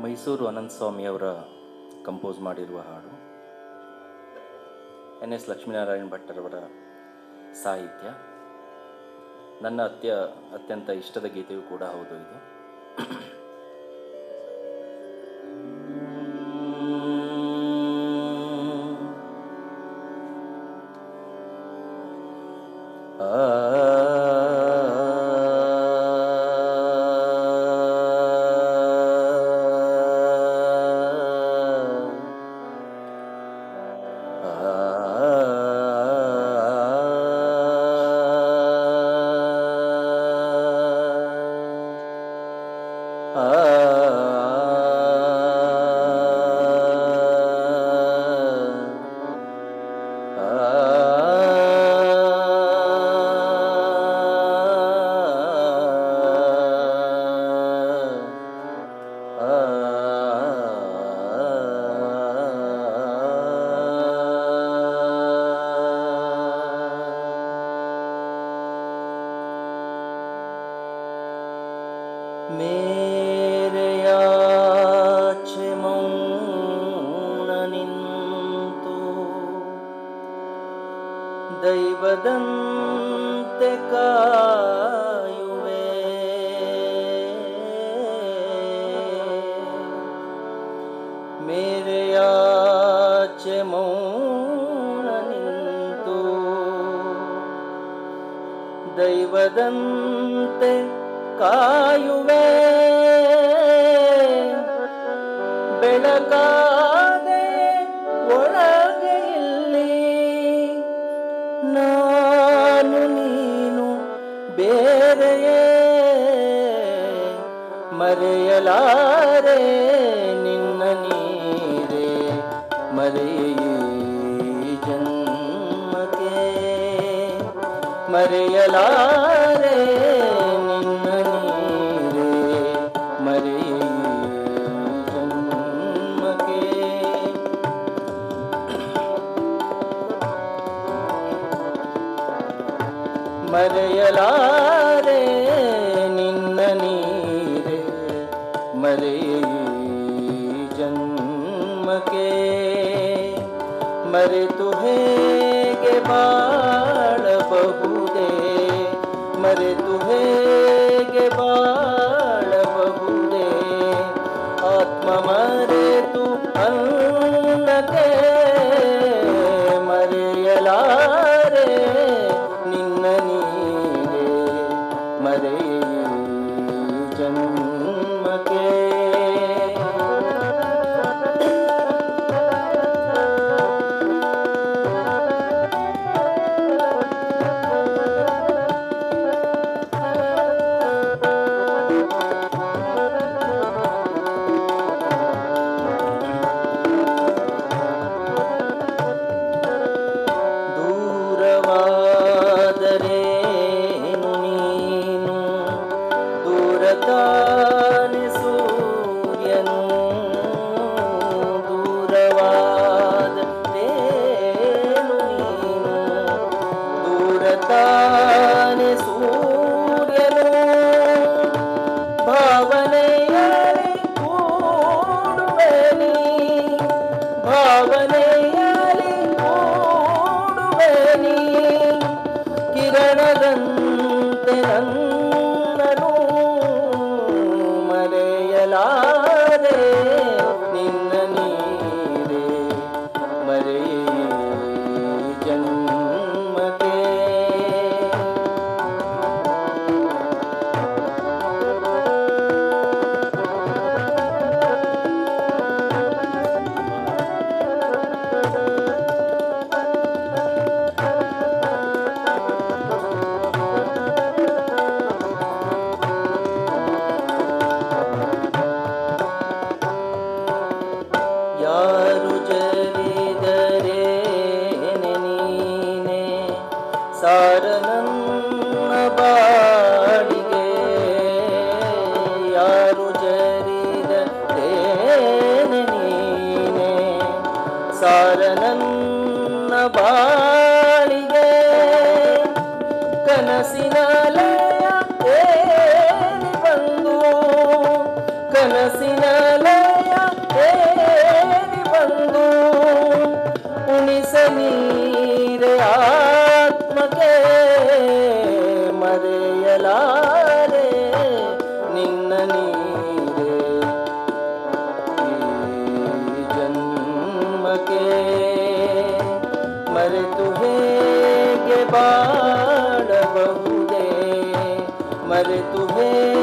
ಮೈಸೂರು ಅನಂತ ಸ್ವಾಮಿಯವರ compose ಮಾಡಿರುವ ಹಾಡು, ಎನ್.ಎಸ್. ಲಕ್ಷ್ಮೀನಾರಾಯಣ ಭಟ್ಟರವರ ಸಾಹಿತ್ಯ. ನನ್ನ ಅತ್ಯಂತ ಇಷ್ಟದ ಗೀತೆಯೂ ಕೂಡ ಹೌದು ಇದು. ಮೇರೆಯಾಚೆ ಮೌನ ನಿಂತು ದೈವದಂತೆ ಕಾಯುವೆ, ಮೇರೆಯಾಚೆ ಮೌನ ನಿಂತು ದೈವದಂತೆ ಕಾಯುವೆ, ಬೆಳಕಾದೆ ಒಳಗೆ ಇಲ್ಲಿ ನಾನು ನೀನು ಬೇರೆಯೇ, ಮರೆಯಲಾರೆ ನಿನ್ನ ನೀರೇ ಮರೆಯೇ ಜನ್ಮಕ್ಕೆ, ಮರೆಯಲಾರೆ ನಿನ್ನ ನೀರೇ ಮರೆಯೇ ಜನ್ಮಕ್ಕೆ. ಮರೆಯಲಾರೆ ನಿನ್ನ ನೀರೇ ಮರೆಯೇ ಜನ್ಮಕ್ಕೆ, ಮರೆತು ಹೇಗೆ ಬಾಳಬಹುದೇ, ಮರೆತು ಹೇಗೆ ಬಾಳಬಹುದೇ, ಆತ್ಮ ಮರೆತು ಅನ್ನಕ್ಕೆ, ಮರೆಯಲಾರೆ ನಿನ್ನ ನೀರೇ ಮರೆಯೇ ಜನ್ಮಕ್ಕೆ. ದೂರವಾದರೇನು ನೀನು, ದೂರತಾನೆ ಸೂರ್ಯನು, ದೂರವಾದರೇನು ನೀನು, ದೂರತಾನೆ ಸೂರ್ಯನು, ಭಾವನೆಯಲ್ಲಿ ಕೂಡುವೆ ನೀ, ಭಾವನೆಯಲ್ಲಿ ಕೂಡುವೆ ನೀ, ಕಿರಣದಂತೆ ನನ್ನನು ಮರೆಯಲಾರೆ ನಿನ್ನ ನೀರೇ ಮರೆಯೇ ಜನ್ಮಕ್ಕೆ. ಯಾರು ಜರಿದರೇನೆ ನೀನೆ ಸಾರ ನನ್ನ ಬಾಳಿಗೆ, ಯಾರು ಜರಿದರೇನೆ ನೀನೆ ಸಾರ ನನ್ನ ಬಾಳಿಗೆ, ಕನಸಿನ ಲಯ ಏರಿ ಬಂದು ಕನಸಿನ ಲಯ ಏರಿ ಬಂದು ಉಣಿಸನೀರೆ ಆತ್ಮಕ್ಕೆ ಮರೆಯಲಾರೆ ನಿನ್ನ ನೀರೆ ಈ ಜನ್ಮಕ್ಕೆ ಮರೆತು ಹೇಗೆ ಬಾಳಬಹುದೇ ಮರೆತು ಹೇಗೆ